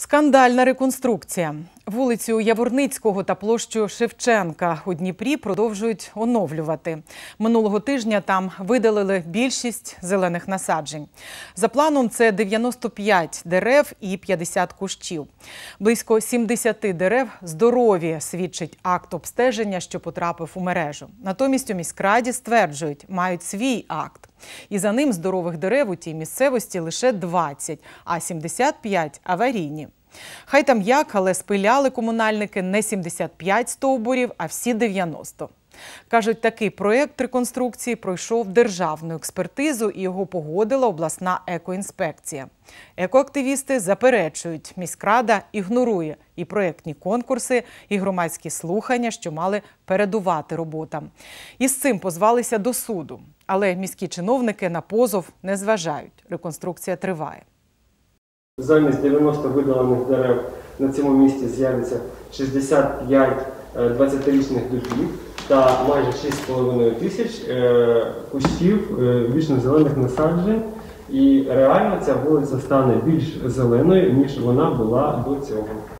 Скандальна реконструкція. Вулицю Яворницького та площу Шевченка у Дніпрі продовжують оновлювати. Минулого тижня там видалили більшість зелених насаджень. За планом це 95 дерев і 50 кущів. Близько 70 дерев здорові, свідчить акт обстеження, що потрапив у мережу. Натомість у міськраді стверджують, мають свій акт. І за ним здорових дерев у тій місцевості лише 20, а 75 – аварійні. Хай там як, але спиляли комунальники не 75 стовбурів, а всі 90. Кажуть, такий проєкт реконструкції пройшов державну експертизу і його погодила обласна екоінспекція. Екоактивісти заперечують, міськрада ігнорує і проєктні конкурси, і громадські слухання, що мали передувати роботам. І з цим позвалися до суду. Але міські чиновники на позов не зважають. Реконструкція триває. Замість 90 видалених дерев на цьому місці з'явиться 65 20-річних дубів та майже 6,5 тисяч кущів вічно-зелених насаджень. І реально ця вулиця стане більш зеленою, ніж вона була до цього.